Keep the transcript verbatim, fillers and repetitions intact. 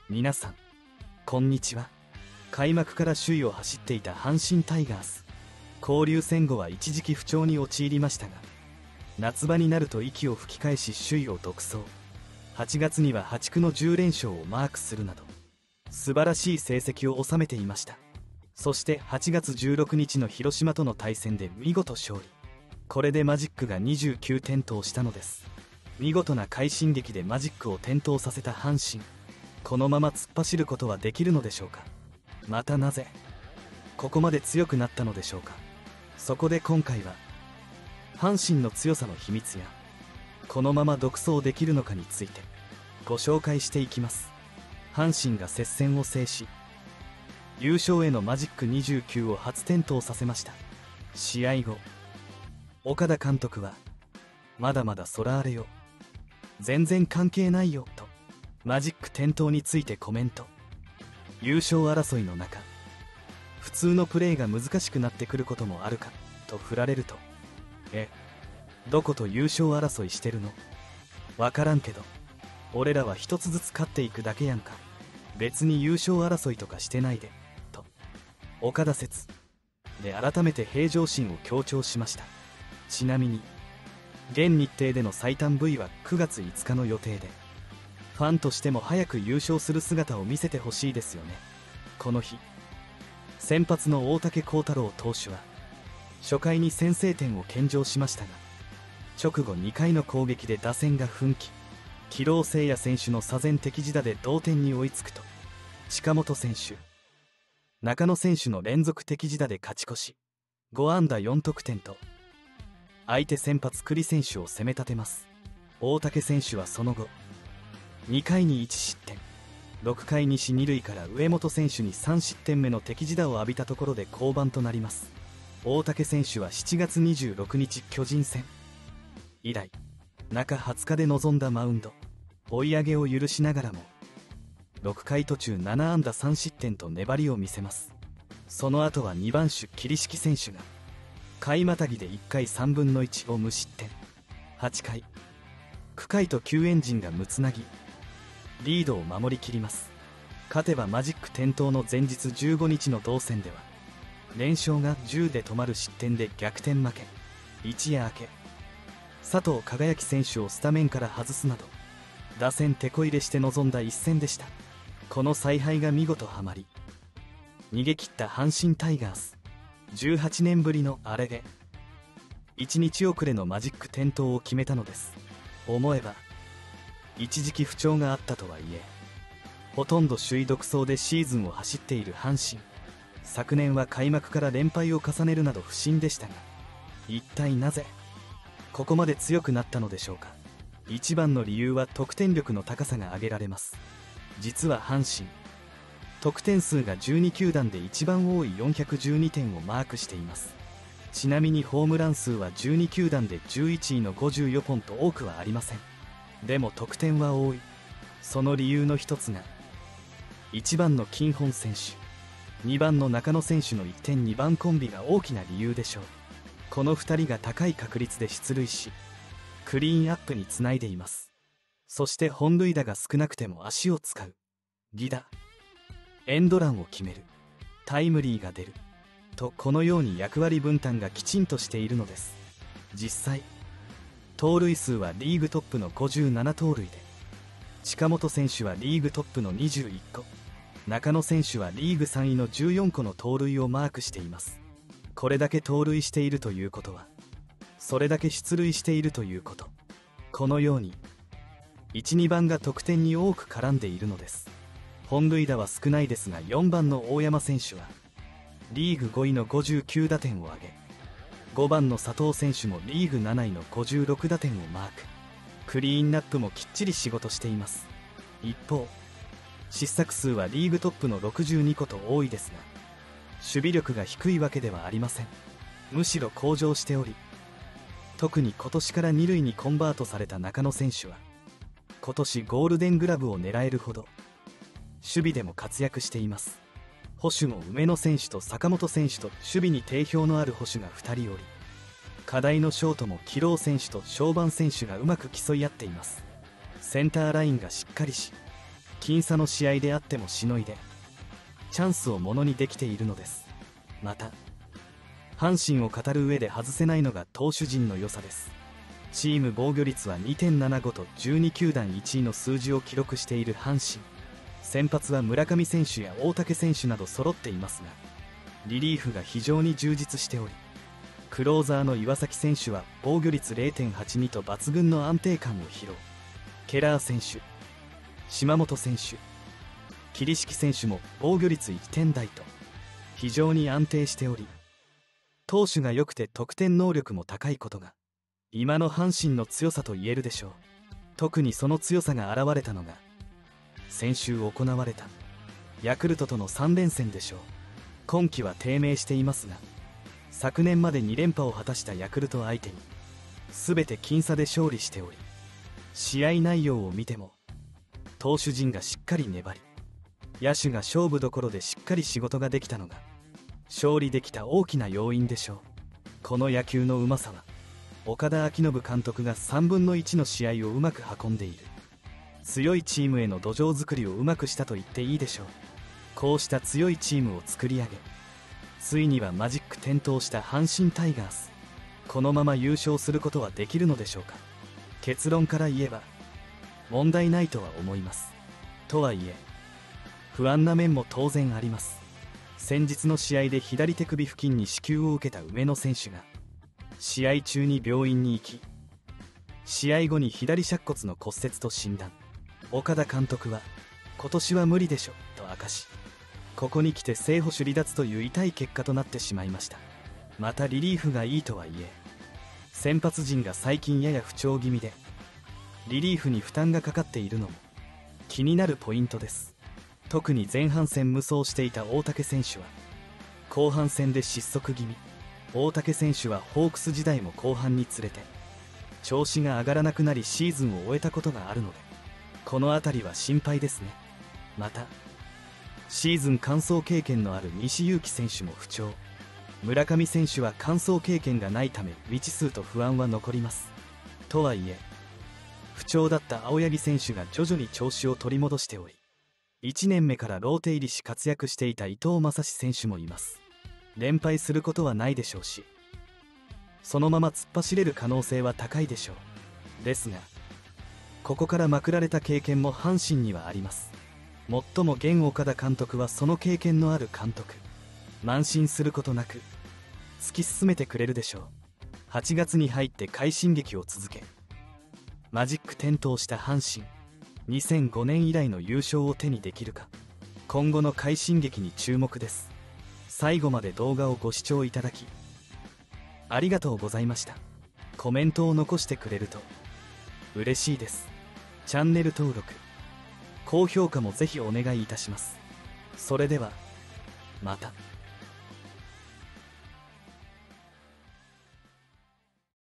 皆さんこんにちは。開幕から首位を走っていた阪神タイガース、交流戦後は一時期不調に陥りましたが、夏場になると息を吹き返し首位を独走。はちがつにははち区のじゅう連勝をマークするなど素晴らしい成績を収めていました。そしてはちがつじゅうろくにちの広島との対戦で見事勝利。これでマジックがにじゅうきゅう点灯したのです。見事な快進撃でマジックを点灯させた阪神、このまま突っ走ることはできるのでしょうか。またなぜここまで強くなったのでしょうか。そこで今回は阪神の強さの秘密やこのまま独走できるのかについてご紹介していきます。阪神が接戦を制し優勝へのマジックにじゅうきゅうを初点灯させました。試合後岡田監督はまだまだ空荒れよ、全然関係ないよとマジック点灯についてコメント。優勝争いの中普通のプレーが難しくなってくることもあるかと振られると、えどこと優勝争いしてるの、わからんけど俺らは一つずつ勝っていくだけやんか、別に優勝争いとかしてないでと岡田説で改めて平常心を強調しました。ちなみに現日程での最短 ブイ はくがついつかの予定で、ファンとしても早く優勝する姿を見せてほしいですよね。この日先発の大竹耕太郎投手は初回に先制点を献上しましたが、直後にかいの攻撃で打線が奮起。木郎誠也選手の左前敵地打で同点に追いつくと、近本選手中野選手の連続敵地打で勝ち越しご安打よん得点と相手先発栗選手を攻め立てます。大竹選手はその後にかいにいち失点、ろくかい西に塁から上本選手にさん失点目の敵地打を浴びたところで降板となります。大竹選手はしちがつにじゅうろくにち巨人戦以来中はつかで臨んだマウンド、追い上げを許しながらもろっかい途中なな安打さん失点と粘りを見せます。その後はにばん手桐敷選手が回またぎでいっかいさんぶんのいちを無失点、はちかいきゅうかいと救援陣がむつなぎリードを守りきります。勝てばマジック点灯の前日じゅうごにちの同戦では連勝がじゅうで止まる失点で逆転負け。一夜明け佐藤輝明選手をスタメンから外すなど打線テこ入れして臨んだ一戦でした。この采配が見事はまり逃げ切った阪神タイガース、じゅうはちねんぶりのアレでいちにち遅れのマジック点灯を決めたのです。思えば一時期不調があったとはいえほとんど首位独走でシーズンを走っている阪神、昨年は開幕から連敗を重ねるなど不振でしたが、一体なぜここまで強くなったのでしょうか。一番の理由は得点力の高さが挙げられます。実は阪神得点数がじゅうに球団で一番多いよんひゃくじゅうにてんをマークしています。ちなみにホームラン数はじゅうに球団でじゅういちいのごじゅうよんほんと多くはありません。でも得点は多い。その理由の一つがいちばんの金本選手、にばんの中野選手のいってんにばんコンビが大きな理由でしょう。このふたりが高い確率で出塁しクリーンアップにつないでいます。そして本塁打が少なくても足を使う、犠打、エンドランを決める、タイムリーが出ると、このように役割分担がきちんとしているのです。実際盗塁数はリーグトップのごじゅうなな盗塁で、近本選手はリーグトップのにじゅういっこ、中野選手はリーグさんいのじゅうよんこの盗塁をマークしています。これだけ盗塁しているということはそれだけ出塁しているということ。このようにいち、にばんが得点に多く絡んでいるのです。本塁打は少ないですがよんばんの大山選手はリーグごいのごじゅうきゅう打点を挙げ、ごばんの佐藤選手もリーグなないのごじゅうろく打点をマーク。クリーンナップもきっちり仕事しています。一方失策数はリーグトップのろくじゅうにこと多いですが、守備力が低いわけではありません。むしろ向上しており、特に今年からに塁にコンバートされた中野選手は今年ゴールデングラブを狙えるほど守備でも活躍しています。捕手も梅野選手と坂本選手と守備に定評のある捕手がふたりおり、課題のショートも木郎選手と小盤選手がうまく競い合っています。センターラインがしっかりし、 僅差の試合であってもしのいでチャンスをものにできているのです。また阪神を語る上で外せないのが投手陣の良さです。チーム防御率は にてんななご とじゅうに球団いちいの数字を記録している阪神。先発は村上選手や大竹選手など揃っていますが、リリーフが非常に充実しており、クローザーの岩崎選手は防御率 れいてんはちに と抜群の安定感を披露。ケラー選手、島本選手、桐敷選手も防御率いってん台と非常に安定しており、投手が良くて得点能力も高いことが今の阪神の強さと言えるでしょう。特にその強さが現れたのが先週行われたヤクルトとのさん連戦でしょう。今季は低迷していますが、昨年までに連覇を果たしたヤクルト相手に全て僅差で勝利しており、試合内容を見ても投手陣がしっかり粘り、野手が勝負どころでしっかり仕事ができたのが勝利できた大きな要因でしょう。この野球のうまさは岡田彰布監督がさんぶんのいちの試合をうまく運んでいる、強いチームへの土壌作りをうまくしたと言っていいでしょう。こうした強いチームを作り上げ、ついにはマジック点灯した阪神タイガース。このまま優勝することはできるのでしょうか。結論から言えば問題ないとは思います。とはいえ不安な面も当然あります。先日の試合で左手首付近に支給を受けた梅野選手が試合中に病院に行き、試合後に左尺骨の骨折と診断。岡田監督は今年は無理でしょと明かし、ここに来て正捕手離脱という痛い結果となってしまいました。またリリーフがいいとはいえ、先発陣が最近やや不調気味でリリーフに負担がかかっているのも気になるポイントです。特に前半戦無双していた大竹選手は後半戦で失速気味。大竹選手はホークス時代も後半につれて調子が上がらなくなりシーズンを終えたことがあるので、この辺りは心配ですね。またシーズン完走経験のある西勇輝選手も不調。村上選手は完走経験がないため未知数と不安は残ります。とはいえ不調だった青柳選手が徐々に調子を取り戻しており、いちねんめからローテ入りし活躍していた伊藤将司選手もいます。連敗することはないでしょうし、そのまま突っ走れる可能性は高いでしょう。ですがここからまくられた経験も阪神にはあります。もっとも現岡田監督はその経験のある監督。慢心することなく突き進めてくれるでしょう。はちがつに入って快進撃を続け、マジック点灯した阪神。にせんごねん以来の優勝を手にできるか。今後の快進撃に注目です。最後まで動画をご視聴いただきありがとうございました。コメントを残してくれると嬉しいです。チャンネル登録、高評価もぜひお願いいたします。それではまた。